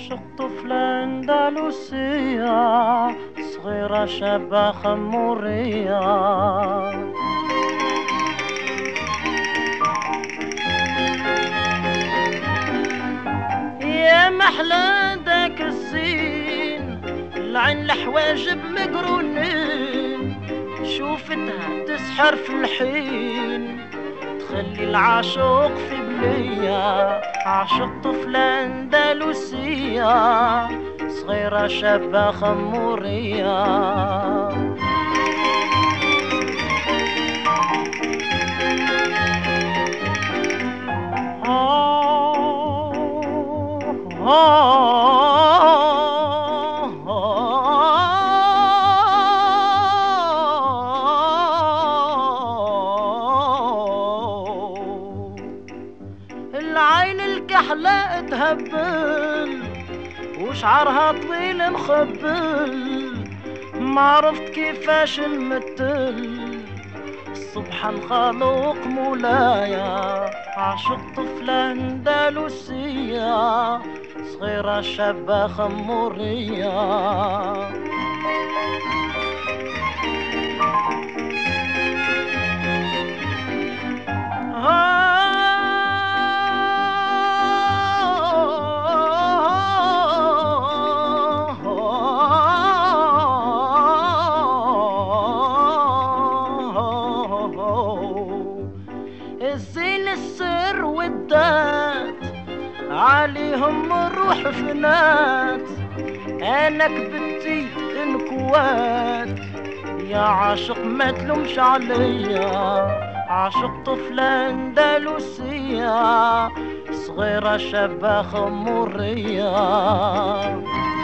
عاشق طفلة أندلسية صغيرة شابة خمورية، يا محلى داك الزين العين الحواجب مقرونين، شوفتها تسحر في الحين تخلي العاشق في بلية. عاشق طفلة أندلسية صغيرة شابة خمورية، العين الكحلة تهبل وشعرها طويل مخبل، ما عرفت كيفاش نمثل سبحان خالق مولايا. عاشق طفلة أندلسية صغيرة شابة خمورية، الزين السر والدات عليهم الروح فنات، انا كبتي انكوات يا عاشق ما تلومش عليا. عاشق طفلة أندلسية صغيرة شابة خمورية.